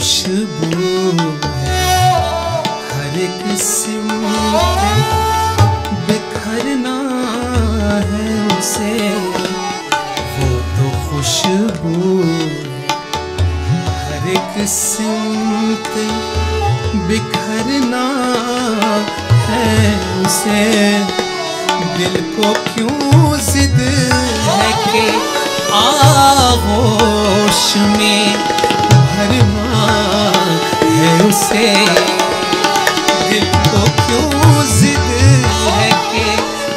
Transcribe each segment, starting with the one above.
खुशबू है, हर एक सिमटे बिखरना है उसे, वो तो खुशबू है, हर एक सिमटे बिखरना है उसे। दिल को क्यों जिद है कि आगोश में भरना है उसे, दिल को क्यों जिद है कि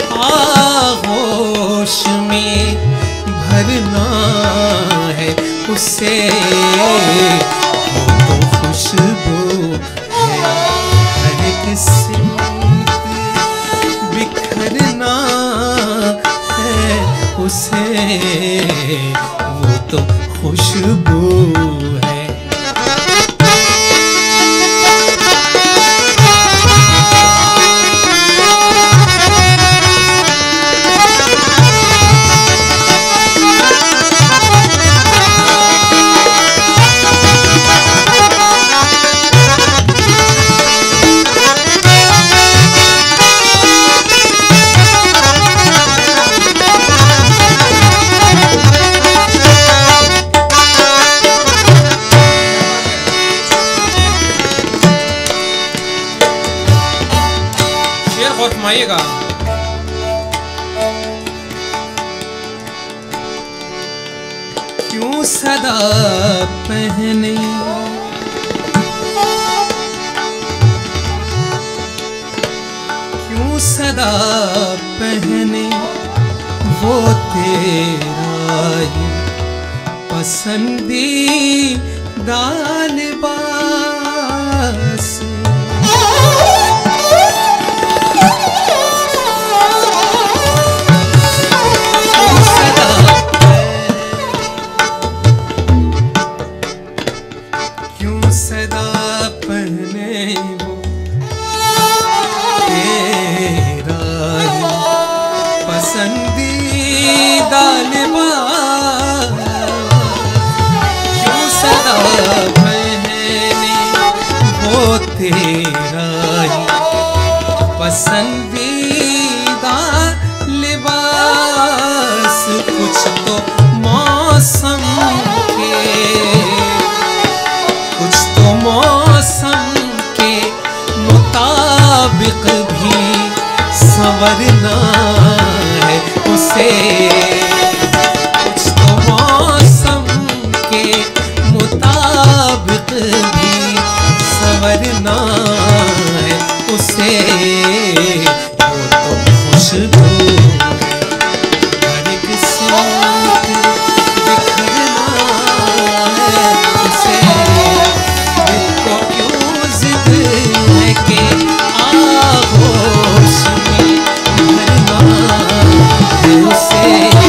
आगोश में भरना है उसे, वो तो खुशबू है, हर एक सिमट बिखरना है उसे, वो तो खुशबू है। फरमाइएगा। क्यों सदा पहने क्यों सदा पहने वो तेरा ही पसंदीदा लिबास, सदा पहने वो तेरा ही पसंदीदा लिबास, क्यों सदा पहने वो तेरा ही पसंदीदा लिबास। कुछ तो मौसम के मौसम के मुताबिक भी संवरना है उसे, कुछ तो मौसम के मुताबिक भी संवरना है उसे, वो तो खुशबू हर एक सिमट बिखरना है उसे, के आगोश में भरना है उसे,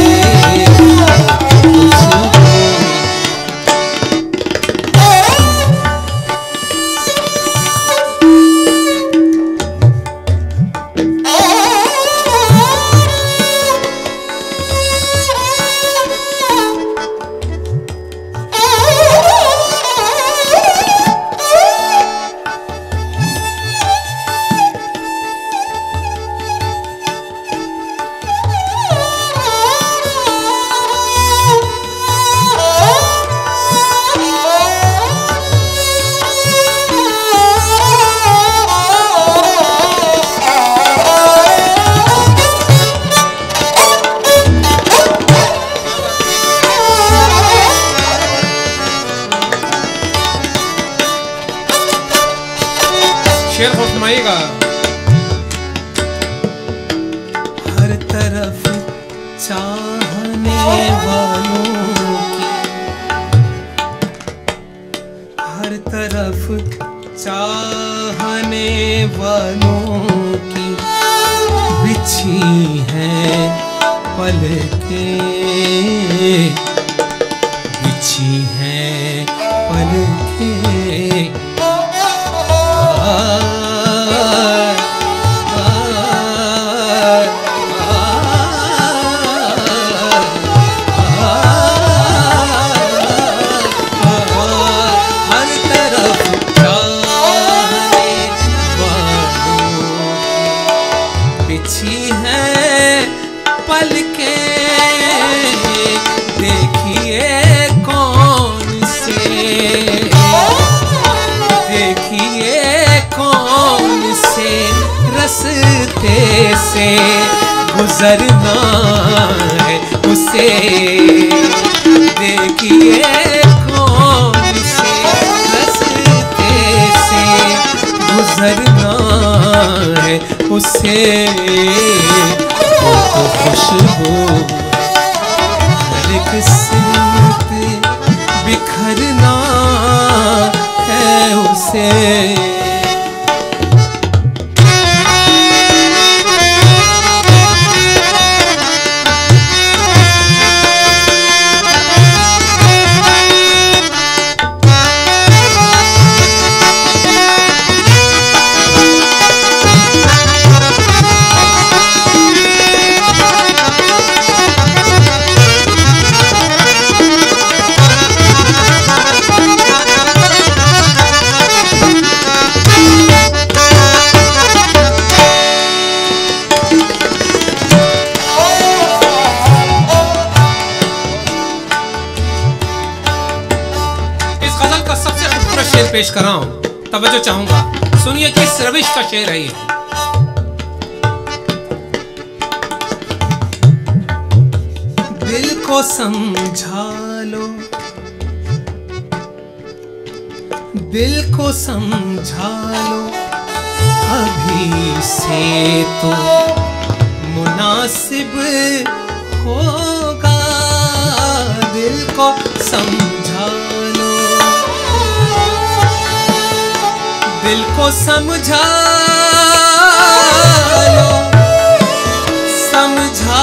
शेर फरमाइएगा। हर तरफ चाहने वालों की, हर तरफ चाहने वालों की बिछी हैं पलकें, बिछी हैं पलकें, हर तरफ रास्ते से गुजरना है उसे, देखिए कौन से रास्ते से गुजरना है उसे। वो तो खुशबू हर एक सिमत बिखरना है उसे। शेर पेश कर रहा हूं, तवज्जो चाहूंगा, सुनिए किस रविश का शेर है ये। दिल को समझा लो, दिल को समझा लो, अभी से तो मुनासिब होगा। दिल को समझा लो, दिल को समझा लो, समझा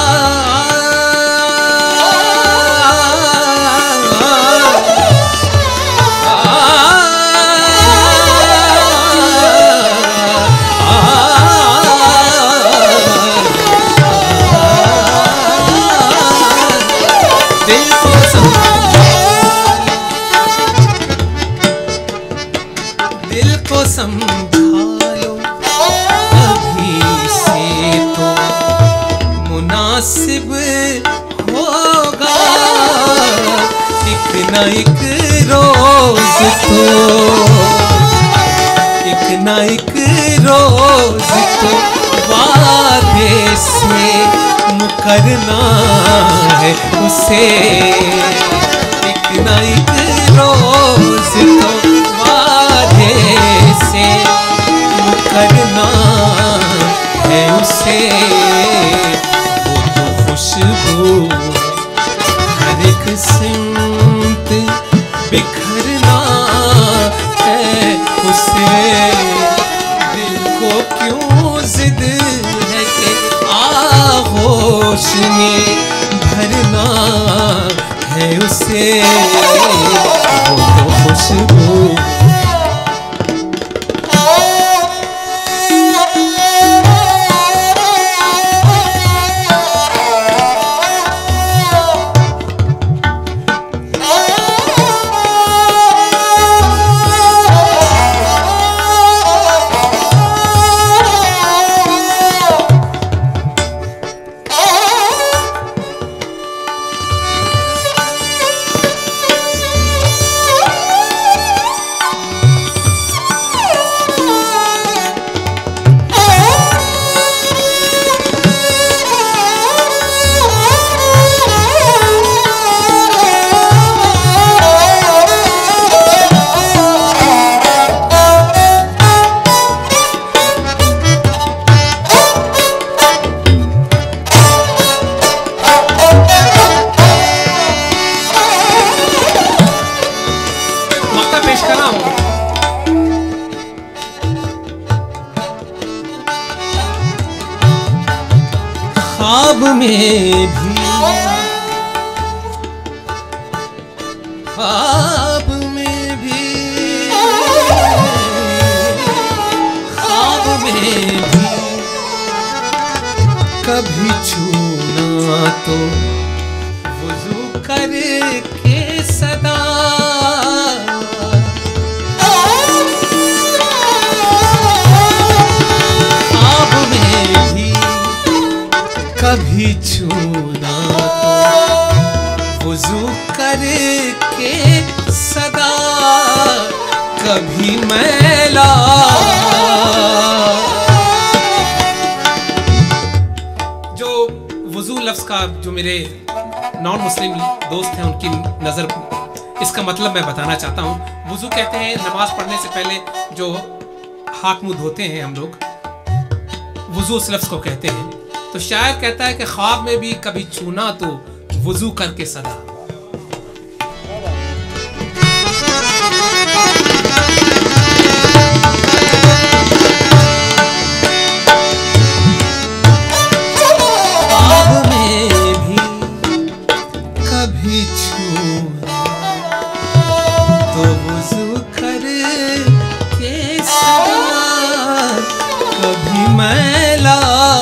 समझा लो, अभी से तो मुनासिब होगा। एक न एक रोज तो, एक न एक रोज तो वादे से मुकरना है उसे। एक न एक रोज तो से मुकरना है उसे। वो तो खुशबू हर एक सिमत बिखरना है उसे। दिल को क्यों जिद है कि आगोश में भरना है उसे। वो तो खुशबू ख्वाब में भी, ख्वाब में भी, ख्वाब में भी कभी छूना तो वुज़ू करके सदा। ख्वाब में भी कभी छूना तो वुज़ू करके सदा। कभी मैला इसका जो मेरे नॉन मुस्लिम दोस्त हैं उनकी नज़र, इसका मतलब मैं बताना चाहता हूँ। वुज़ू कहते हैं नमाज पढ़ने से पहले जो हाथ मुंह धोते हैं हम लोग, वुज़ू उस लफ्ज़ को कहते हैं। तो शायर कहता है कि ख्वाब में भी कभी छूना तो वुज़ू करके सदा। ख्वाब में भी कभी छूना तो वुज़ू करके सदा। कभी मैला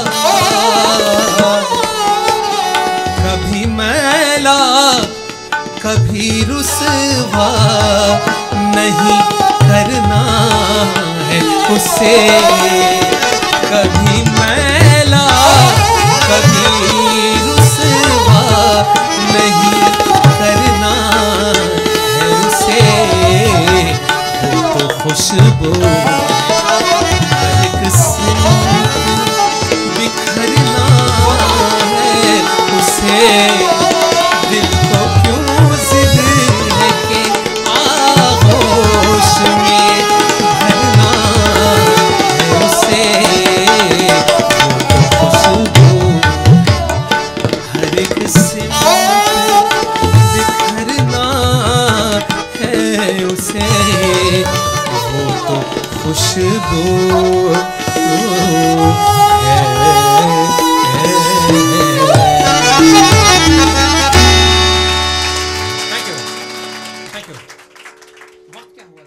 कभी रुसवा नहीं करना है उसे। कभी मैला कभी रुसवा नहीं करना है उसे। वो तो खुशबू एक सिमत बिखरना है उसे। दिल को क्यों जिद है कि आगोश में भरना है उसे। वो तो खुशबू हर एक सिमत बिखरना है उसे। वो तो खुशबू है।